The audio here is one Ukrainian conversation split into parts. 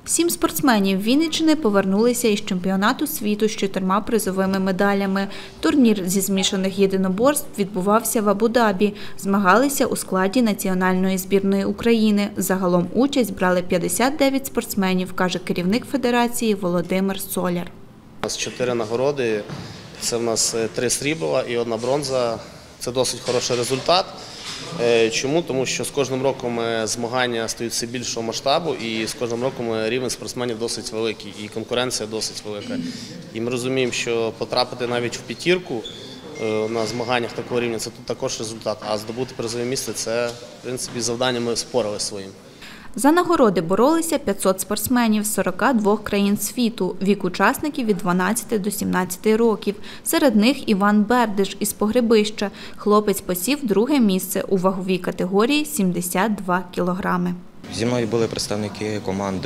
7 спортсменів Вінниччини повернулися із чемпіонату світу з 4 призовими медалями. Турнір зі змішаних єдиноборств відбувався в Абу-Дабі. Змагалися у складі національної збірної України. Загалом участь брали 59 спортсменів, каже керівник федерації Володимир Соляр. У нас 4 нагороди, це в нас 3 срібла і 1 бронза. Це досить хороший результат. Чому? Тому що з кожним роком змагання стають все більшого масштабу і з кожним роком рівень спортсменів досить великий і конкуренція досить велика. І ми розуміємо, що потрапити навіть в п'ятірку на змаганнях такого рівня – це також результат, а здобути призове місце – це, в принципі, завдання ми спорили своїм. За нагороди боролися 500 спортсменів з 42 країн світу, вік учасників від 12 до 17 років. Серед них Іван Бердиш із Погребища. Хлопець посів 2-е місце у ваговій категорії 72 кілограми. Зі мною були представники команд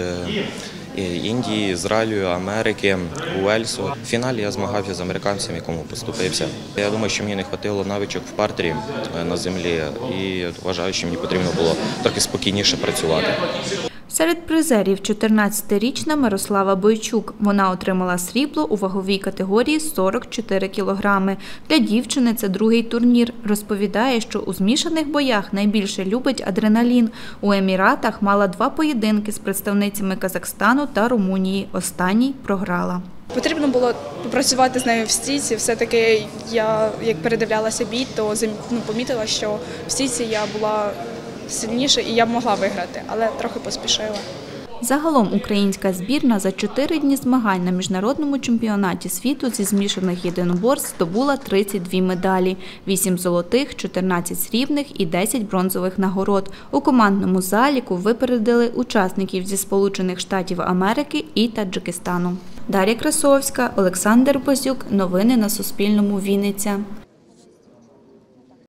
Індії, Ізраїлю, Америки, Уельсу. В фіналі я змагався з американцем, якому поступився. Я думаю, що мені не вистачило навичок в партері на землі і вважаю, що мені потрібно було трохи спокійніше працювати. Серед призерів 14-річна Мирослава Бойчук. Вона отримала срібло у ваговій категорії 44 кілограми. Для дівчини це 2-й турнір. Розповідає, що у змішаних боях найбільше любить адреналін. У Еміратах мала 2 поєдинки з представницями Казахстану та Румунії. Останній програла. Потрібно було попрацювати з нею в стійці. Все-таки я, як передивлялася бій, то помітила, що в стійці я була сильніше і я б могла виграти, але трохи поспішила. Загалом українська збірна за 4 дні змагань на міжнародному чемпіонаті світу зі змішаних єдиноборств здобула 32 медалі – 8 золотих, 14 срібних і 10 бронзових нагород. У командному заліку випередили учасників зі Сполучених Штатів Америки і Таджикистану. Дар'я Красовська, Олександр Базюк. Новини на Суспільному. Вінниця.